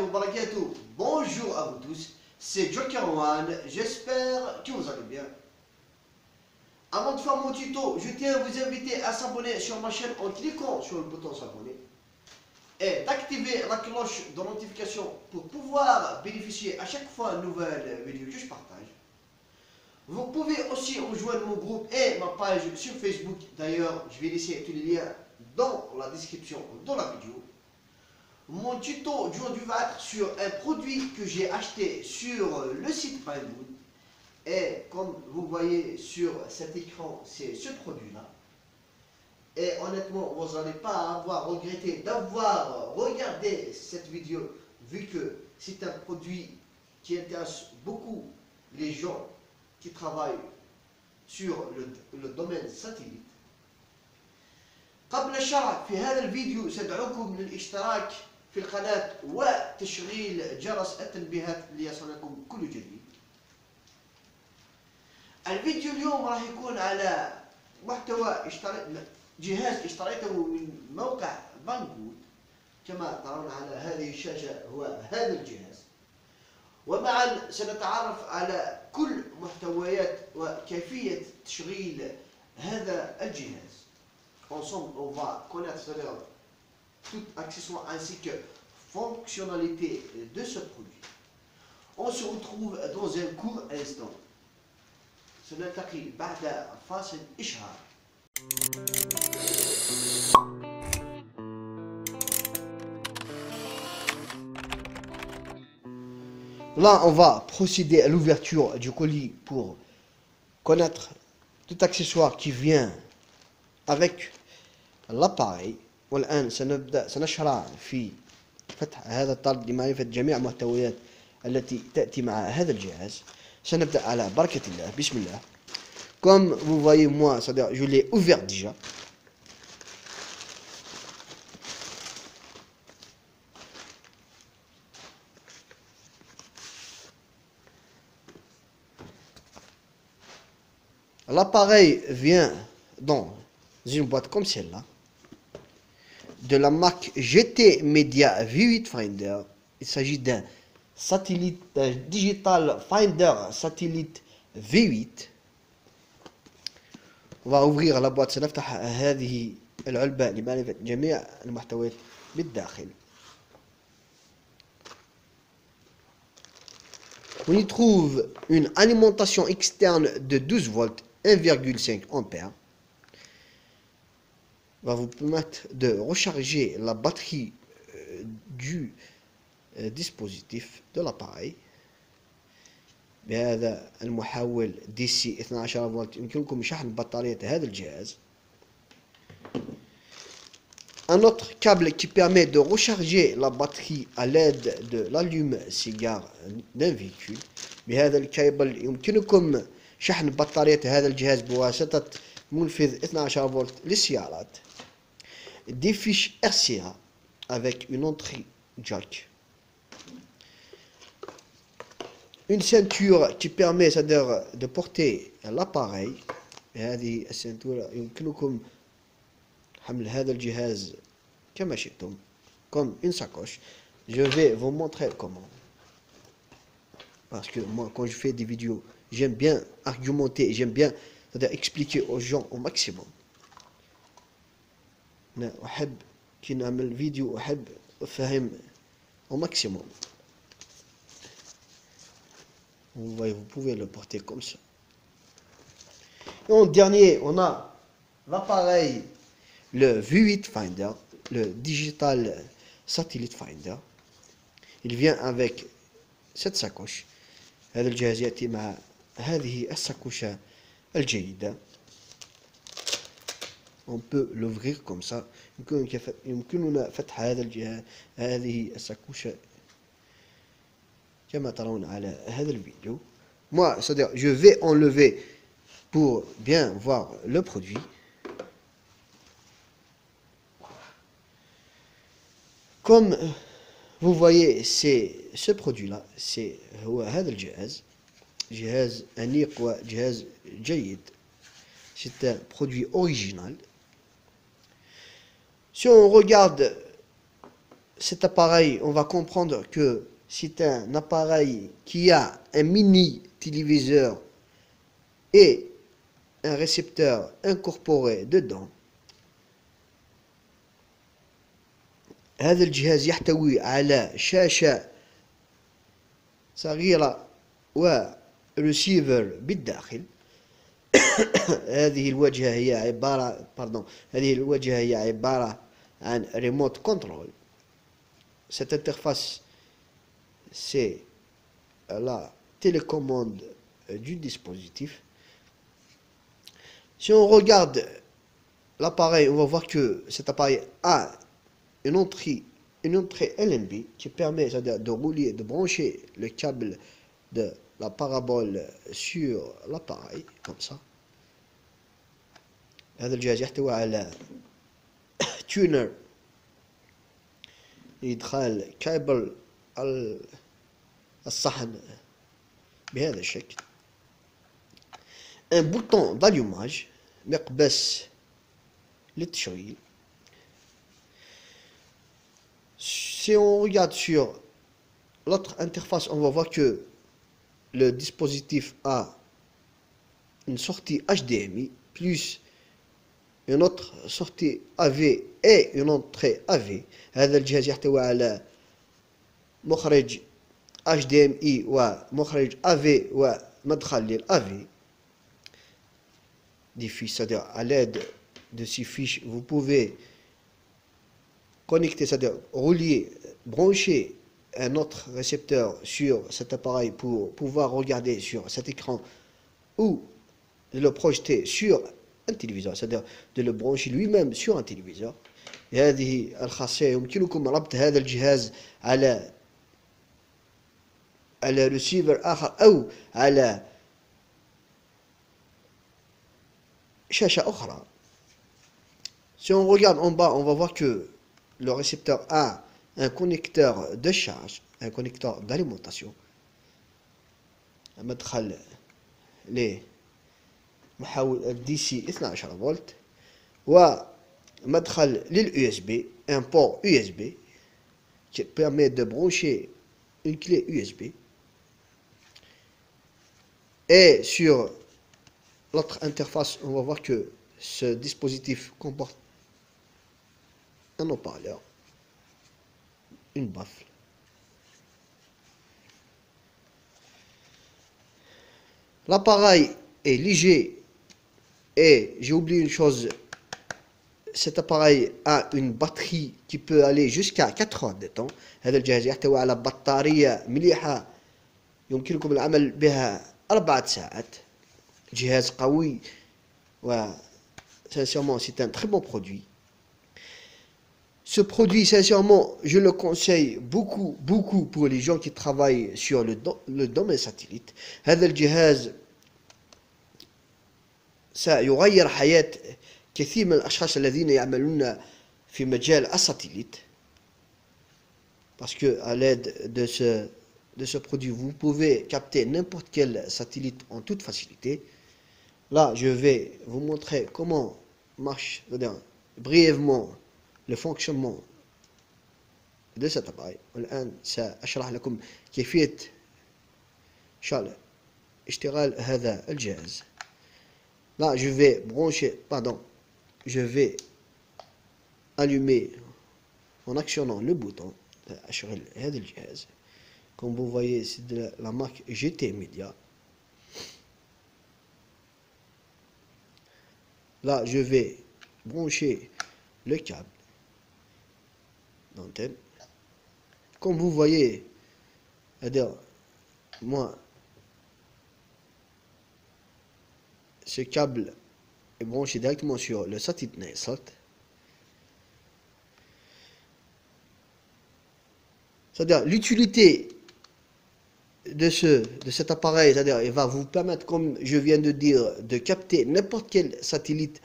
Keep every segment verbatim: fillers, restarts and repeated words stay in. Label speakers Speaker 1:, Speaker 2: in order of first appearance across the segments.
Speaker 1: wa barakatuh. Bonjour à vous tous, c'est Joker One, j'espère que vous allez bien. Avant de faire mon tuto, je tiens à vous inviter à s'abonner sur ma chaîne en cliquant sur le bouton s'abonner et d'activer la cloche de notification pour pouvoir bénéficier à chaque fois une nouvelle vidéo que je partage. Vous pouvez aussi rejoindre mon groupe et ma page sur Facebook. D'ailleurs, je vais laisser tous les liens dans la description de la vidéo. Mon tuto d'aujourd'hui va être sur un produit que j'ai acheté sur le site Pinewood. Et comme vous voyez sur cet écran, c'est ce produit-là. Et honnêtement, vous n'allez pas avoir regretté d'avoir regardé cette vidéo, vu que c'est un produit qui intéresse beaucoup les gens qui travaillent sur le, le domaine satellite. قبل الشرح في هذا الفيديو سأدعوكم للاشتراك في القناة وتشغيل جرس التنبيهات ليصلكم كل جديد. الفيديو اليوم راح يكون على محتوى اشتريت جهاز اشتريته من موقع بانكود. كما ترون على هذه الشاشة هو هذا الجهاز، ومعا سنتعرف على كل محتويات وكيفية تشغيل هذا الجهاز. Ensemble, on va connaître tout accessoire ainsi que fonctionnalité de ce produit. On se retrouve dans un court instant. سنلتقي بعد فاصل إشهار. Là, on va procéder à l'ouverture du colis pour connaître tout accessoire qui vient avec l'appareil. والآن سنبدأ سنشرع في فتح هذا الطرد لمعرفة جميع المحتويات التي تأتي مع هذا الجهاز. سنبدأ على بركة الله. بسم الله. Comme vous voyez, moi, c'est-à-dire je l'ai ouvert déjà. L'appareil vient dans une boîte comme celle-là, de la marque G T Media V huit Finder. Il s'agit d'un satellite euh, digital Finder satellite V huit. On va ouvrir la boîte. سنفتح هذه العلبة لمعرفة جميع المحتويات بالداخل. On y trouve une alimentation externe de douze volts, un virgule cinq ampères. Va vous permettre de recharger la batterie euh, du euh, dispositif de l'appareil. بهذا المحول دي سي اثني عشر فولت يمكنكم شحن بطارية هذا الجهاز. Un autre câble qui permet de recharger la batterie à l'aide de l'allume-cigare d'un véhicule. بهذا الكابل يمكنكم شحن بطارية هذا الجهاز بواسطة منفذ اثني عشر فولت للسيارات. Des fiches R C A avec une entrée jack. Une ceinture qui permet c'est-à-dire de porter l'appareil. هذه السنتورة يمكنكم حمل هذا الجهاز كما شئتم comme une sacoche. Je vais vous montrer comment. Parce que moi, quand je fais des vidéos, j'aime bien argumenter, j'aime bien c'est-à-dire expliquer aux gens au maximum. أنا أحب كي نعمل فيديو أحب أفهم au maximum. Vous voyez, vous pouvez le porter comme ça. Et en dernier, on a l'appareil, le V huit Finder, le Digital Satellite Finder. Il vient avec cette sacoche. هذا الجهاز يأتي مع هذه الساكوشة الجيدة. On peut l'ouvrir comme ça. يمكننا فتح هذا الجهاز هذه الساكوشة كما ترون على هذا الفيديو. Moi, c'est-à-dire, je vais enlever pour bien voir le produit. Comme vous voyez, c'est ce produit-là, c'est هو هذا الجهاز. جهاز أنيق وجهاز جيد. C'est un produit original. Si on regarde cet appareil, on va comprendre que c'est un appareil qui a un mini téléviseur et un récepteur incorporé dedans. هذا الجهاز يحتوي على شاشة صغيرة وريسيفر بالداخل. هذه الواجهة هي عبارة باردون هذه الواجهة هي عبارة عن ريموت كنترول. Cette interface, c'est la télécommande du dispositif. Si on regarde l'appareil, on va voir que cet appareil a une entrée, une entrée L N B qui permet de rouler, de brancher le câble de la parabole sur l'appareil, comme ça. هذا الجهاز يحتوي على تيونر يدخل كابل الصحن بهذا الشكل. un bouton d'allumage مقبس للتشغيل. Si on regarde sur l'autre interface, on va voir que le dispositif a une sortie H D M I plus une autre sortie A V et une entrée A V. هذا الجهاز يحتوي على مخرج H D M I ومخرج A V ومدخل لل A V. Des fiches, c'est-à-dire à l'aide de ces fiches, vous pouvez connecter, c'est-à-dire relier, brancher un autre récepteur sur cet appareil pour pouvoir regarder sur cet écran ou de le projeter sur un téléviseur, c'est-à-dire de le brancher lui-même sur un téléviseur. هذه الخاصية يمكنكم ربط هذا الجهاز على على ريسيفر آخر أو على شاشة أخرى. Si on regarde en bas, on va voir que le récepteur a un connecteur de charge, un connecteur d'alimentation, مدخل لمحول دي سي اثني عشر فولت ومدخل لليو اس بي, un port U S B qui permet de brancher une clé U S B. Et sur l'autre interface, on va voir que ce dispositif comporte un haut-parleur, une baffle, l'appareil est léger et j'ai oublié une chose, cet appareil a une batterie qui peut aller jusqu'à quatre heures de temps. هذا الجهاز يحتوي على بطارية مليحة يمكنكم العمل بها أربعة ساعات. جهاز قوي و sincèrement c'est un très bon produit. Ce produit, sincèrement, je le conseille beaucoup, beaucoup pour les gens qui travaillent sur le, do le domaine satellite. هذا الجهاز سيغير حياة كثير من الأشخاص الذين يعملون في مجال الساتellite. Parce que à l'aide de ce, de ce produit, vous pouvez capter n'importe quel satellite en toute facilité. Là, je vais vous montrer comment marche, c'est-à-dire brièvement, le fonctionnement de cet appareil. والآن سأشرح لكم كيفية شغل اشتغال هذا الجهاز. Là, je vais brancher, pardon, je vais allumer en actionnant le bouton أشغل هذا الجهاز. Comme vous voyez, c'est de la marque G T Media. Là, je vais brancher le câble d'antenne. Comme vous voyez, c'est-à-dire, moi, ce câble est branché directement sur le satellite Nilesat. C'est-à-dire, l'utilité de, ce, de cet appareil, c'est-à-dire, il va vous permettre, comme je viens de dire, de capter n'importe quel satellite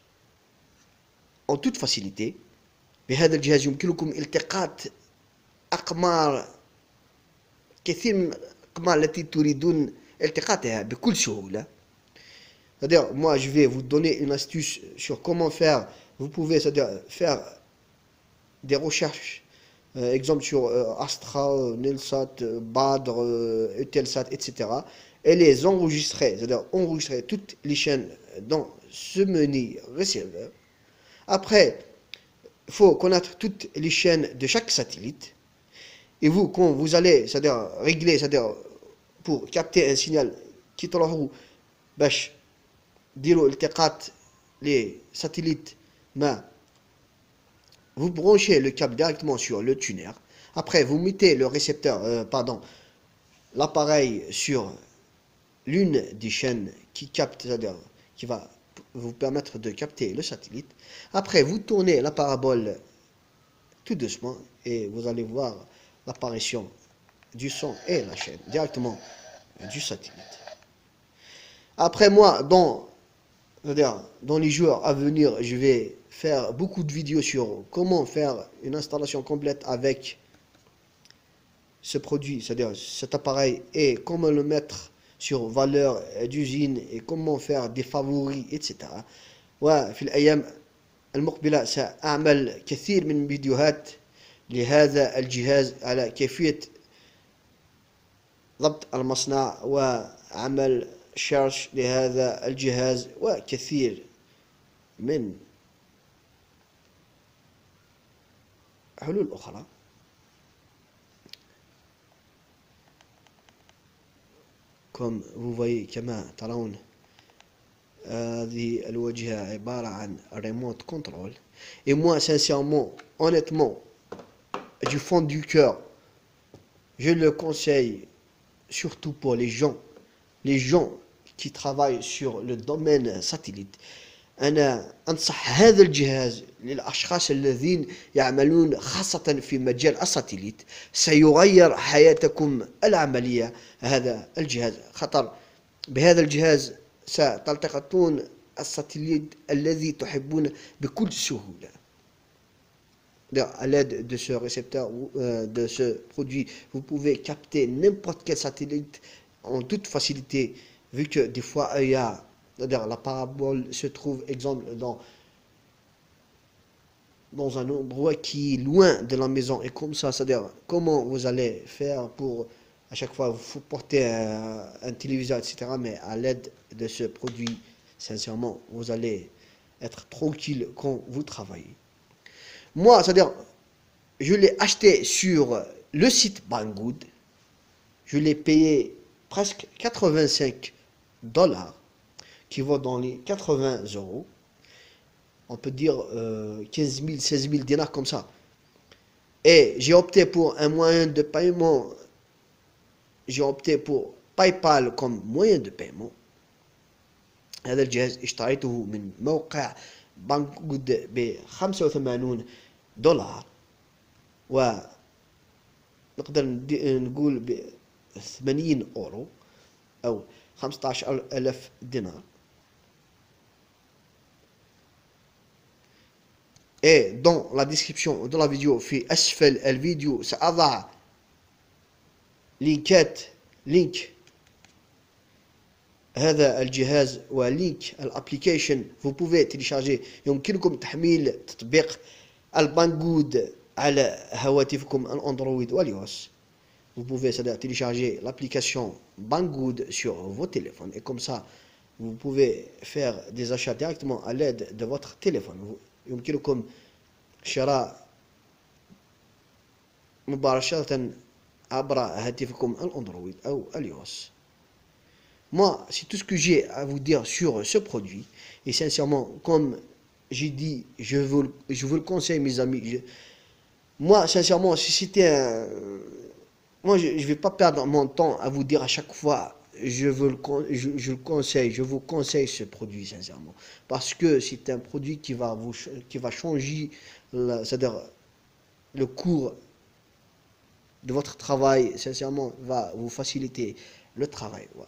Speaker 1: en toute facilité. بهذا الجهاز يمكنكم التقاط أقمار كثير من الأقمار التي تريدون التقاطها بكل سهولة. C'est-à-dire, moi, je vais vous donner une astuce sur comment faire. Vous pouvez, c'est-à-dire, faire des recherches euh, exemple sur euh, Astra, euh, Nelsat, euh, Badr, euh, Eutelsat, et cetera. Et les enregistrer, c'est-à-dire enregistrer toutes les chaînes dans ce menu receveur. Après, il faut connaître toutes les chaînes de chaque satellite. Et vous, quand vous allez, c'est-à-dire régler, c'est-à-dire pour capter un signal qui تروحوا باش ديروا التقاط les satellites, mais vous branchez le câble directement sur le tuner. Après, vous mettez le récepteur, euh, pardon, l'appareil sur l'une des chaînes qui capte, c'est-à-dire qui va vous permettre de capter le satellite. Après, vous tournez la parabole tout doucement et vous allez voir l'apparition du son et la chaîne directement du satellite. Après moi, dans, c'est-à-dire dans les jours à venir, je vais faire beaucoup de vidéos sur comment faire une installation complète avec ce produit, c'est-à-dire cet appareil, et comment le mettre sur valeur d'usine et comment faire des favoris, et cetera. وفي الأيام المقبلة سأعمل كثير من فيديوهات لهذا الجهاز على كيفية ضبط المصنع وعمل شارج لهذا الجهاز وكثير من حلول أخرى. comme vous voyez كما ترون هذه الواجهة عبارة عن remote control. Et moi sincèrement, honnêtement, du fond du cœur, je le conseille surtout pour les gens, les gens qui travaillent sur le domaine satellite. أنا أنصح هذا الجهاز للأشخاص الذين يعملون خاصة في مجال الساتليت. سيغير حياتكم العملية هذا الجهاز، خطر بهذا الجهاز ستلتقطون الساتليت الذي تحبون بكل سهولة. À l'aide de ce récepteur, euh, de ce produit, vous pouvez capter n'importe quel satellite en toute facilité, vu que des fois il y a, c'est-à-dire la parabole se trouve, exemple, dans, dans un endroit qui est loin de la maison, et comme ça, c'est-à-dire comment vous allez faire pour, à chaque fois, vous porter un, un téléviseur, et cetera. Mais à l'aide de ce produit, sincèrement, vous allez être tranquille quand vous travaillez. Moi, c'est-à-dire, je l'ai acheté sur le site Banggood. Je l'ai payé presque quatre-vingt-cinq dollars, qui vaut dans les quatre-vingts euros. On peut dire euh, quinze mille, seize mille dinars comme ça. Et j'ai opté pour un moyen de paiement. J'ai opté pour PayPal comme moyen de paiement. هذا الجهاز اشتريته من موقع بانكود ب خمسة وثمانين دولار، ونقدر نقول ب ثمانين أورو أو خمسة عشر ألف دينار. Et dans la description de la vidéo في أسفل الفيديو سأضع لينكات لينك هذا الجهاز ولينك الابليكيشن. vous pouvez télécharger، يمكنكم تحميل تطبيق البانجود على هواتفكم الاندرويد واليوس. vous pouvez télécharger l'application Banggood sur vos téléphones, et comme ça vous pouvez faire des achats directement à l'aide de votre téléphone. يمكنكم شراء مباشرة عبر هاتفكم الاندرويد أو اليوس. Moi, c'est tout ce que j'ai à vous dire sur ce produit. Et sincèrement, comme j'ai dit, je vous, je vous le conseille, mes amis. Je, moi, sincèrement, si c'était un... Moi, je ne vais pas perdre mon temps à vous dire à chaque fois, je, veux le, je, je le conseille, je vous conseille ce produit, sincèrement. Parce que c'est un produit qui va, vous, qui va changer, c'est-à-dire le cours de votre travail, sincèrement, va vous faciliter le travail. Voilà.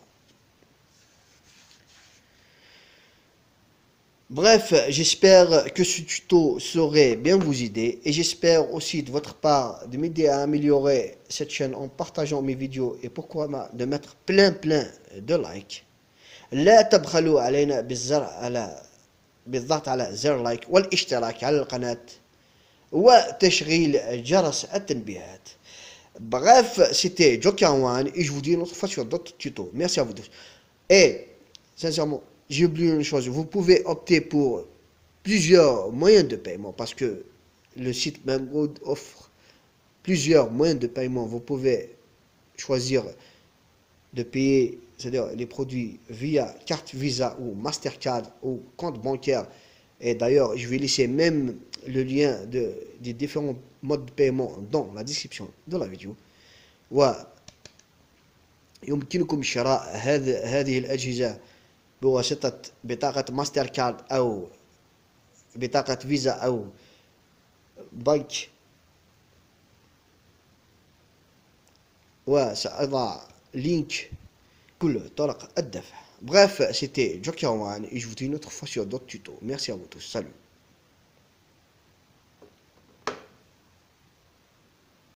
Speaker 1: Bref, j'espère que ce tuto saurait bien vous aider, et j'espère aussi de votre part de m'aider à améliorer cette chaîne en partageant mes vidéos, et pourquoi pas de mettre plein plein de likes. لا تبخلوا علينا بالزر على بالضغط على زر لايك والاشتراك على القناة وتشغيل جرس التنبيهات. Bref, c'était Joker One et je vous dis une autre fois sur d'autres tutos. Merci à vous tous. Et, sincèrement, j'ai oublié une chose. Vous pouvez opter pour plusieurs moyens de paiement parce que le site Memgood offre plusieurs moyens de paiement. Vous pouvez choisir de payer, c'est-à-dire les produits via carte Visa ou Mastercard ou compte bancaire. Et d'ailleurs, je vais laisser même le lien de, des différents modes de paiement dans la description de la vidéo. ويمكنكم شراء هذه هذه الأجهزة بواسطة بطاقة ماستر كارد أو بطاقة فيزا أو بنك، وسأضع لينك كل طرق الدفع. Bref, c'était Joker One et je vous dis une autre fois sur d'autres tutos. Merci à vous tous. Salut.